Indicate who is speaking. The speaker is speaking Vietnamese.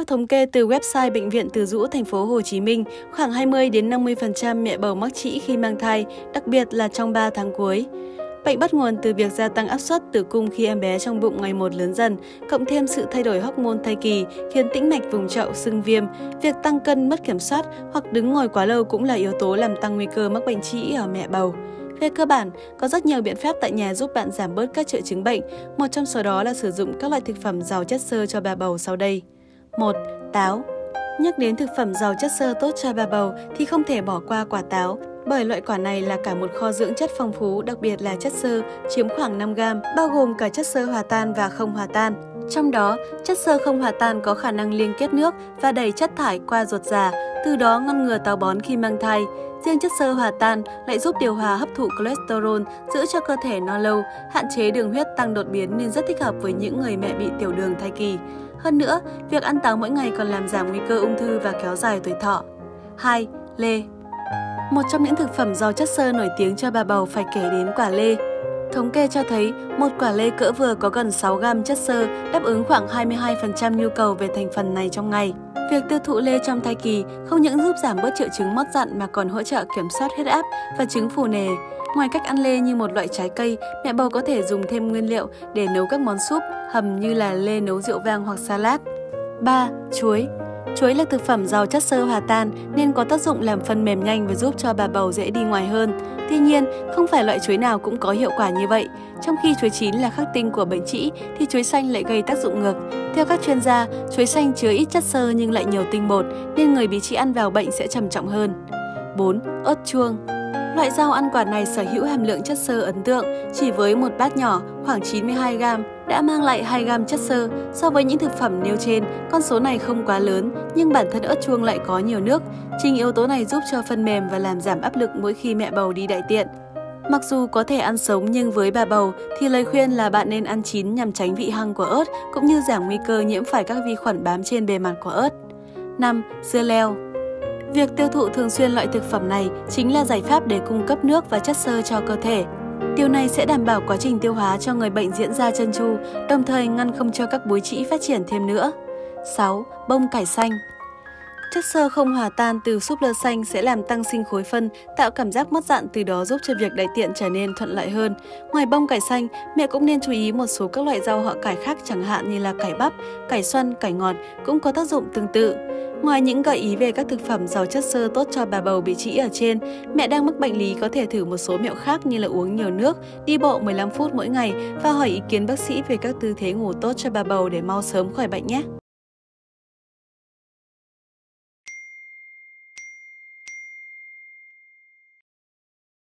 Speaker 1: Theo thống kê từ website Bệnh viện Từ Dũ, thành phố Hồ Chí Minh, khoảng 20 đến 50% mẹ bầu mắc trĩ khi mang thai, đặc biệt là trong 3 tháng cuối. Bệnh bắt nguồn từ việc gia tăng áp suất tử cung khi em bé trong bụng ngày một lớn dần, cộng thêm sự thay đổi hormone thai kỳ khiến tĩnh mạch vùng chậu sưng viêm. Việc tăng cân, mất kiểm soát hoặc đứng ngồi quá lâu cũng là yếu tố làm tăng nguy cơ mắc bệnh trĩ ở mẹ bầu. Về cơ bản, có rất nhiều biện pháp tại nhà giúp bạn giảm bớt các triệu chứng bệnh. Một trong số đó là sử dụng các loại thực phẩm giàu chất xơ cho bà bầu sau đây. 1. Táo. Nhắc đến thực phẩm giàu chất xơ tốt cho bà bầu thì không thể bỏ qua quả táo, bởi loại quả này là cả một kho dưỡng chất phong phú, đặc biệt là chất xơ, chiếm khoảng 5 gram, bao gồm cả chất xơ hòa tan và không hòa tan. Trong đó, chất xơ không hòa tan có khả năng liên kết nước và đẩy chất thải qua ruột già, từ đó ngăn ngừa táo bón khi mang thai. Riêng chất xơ hòa tan lại giúp điều hòa hấp thụ cholesterol, giữ cho cơ thể no lâu, hạn chế đường huyết tăng đột biến nên rất thích hợp với những người mẹ bị tiểu đường thai kỳ. Hơn nữa, việc ăn táo mỗi ngày còn làm giảm nguy cơ ung thư và kéo dài tuổi thọ. 2. Lê. Một trong những thực phẩm giàu chất xơ nổi tiếng cho bà bầu phải kể đến quả lê. Thống kê cho thấy, một quả lê cỡ vừa có gần 6 gram chất xơ, đáp ứng khoảng 22% nhu cầu về thành phần này trong ngày. Việc tiêu thụ lê trong thai kỳ không những giúp giảm bớt triệu chứng mót dặn mà còn hỗ trợ kiểm soát huyết áp và chứng phù nề. Ngoài cách ăn lê như một loại trái cây, mẹ bầu có thể dùng thêm nguyên liệu để nấu các món súp, hầm như là lê nấu rượu vang hoặc salad. 3. Chuối. Chuối là thực phẩm giàu chất xơ hòa tan nên có tác dụng làm phân mềm nhanh và giúp cho bà bầu dễ đi ngoài hơn. Tuy nhiên, không phải loại chuối nào cũng có hiệu quả như vậy. Trong khi chuối chín là khắc tinh của bệnh trĩ thì chuối xanh lại gây tác dụng ngược. Theo các chuyên gia, chuối xanh chứa ít chất xơ nhưng lại nhiều tinh bột nên người bị trĩ ăn vào bệnh sẽ trầm trọng hơn. 4. Ớt chuông. Loại rau ăn quả này sở hữu hàm lượng chất xơ ấn tượng, chỉ với một bát nhỏ khoảng 92 gram đã mang lại 2 gram chất xơ. So với những thực phẩm nêu trên, con số này không quá lớn, nhưng bản thân ớt chuông lại có nhiều nước. Chính yếu tố này giúp cho phân mềm và làm giảm áp lực mỗi khi mẹ bầu đi đại tiện. Mặc dù có thể ăn sống nhưng với bà bầu thì lời khuyên là bạn nên ăn chín nhằm tránh vị hăng của ớt cũng như giảm nguy cơ nhiễm phải các vi khuẩn bám trên bề mặt của ớt. 5. Dưa leo. Việc tiêu thụ thường xuyên loại thực phẩm này chính là giải pháp để cung cấp nước và chất xơ cho cơ thể. Điều này sẽ đảm bảo quá trình tiêu hóa cho người bệnh diễn ra trơn tru, đồng thời ngăn không cho các búi trĩ phát triển thêm nữa. 6. Bông cải xanh. Chất xơ không hòa tan từ súp lơ xanh sẽ làm tăng sinh khối phân, tạo cảm giác mất dặn, từ đó giúp cho việc đại tiện trở nên thuận lợi hơn. Ngoài bông cải xanh, mẹ cũng nên chú ý một số các loại rau họ cải khác, chẳng hạn như là cải bắp, cải xoăn, cải ngọt cũng có tác dụng tương tự. Ngoài những gợi ý về các thực phẩm giàu chất xơ tốt cho bà bầu bị trĩ ở trên, mẹ đang mắc bệnh lý có thể thử một số mẹo khác như là uống nhiều nước, đi bộ 15 phút mỗi ngày và hỏi ý kiến bác sĩ về các tư thế ngủ tốt cho bà bầu để mau sớm khỏi bệnh nhé.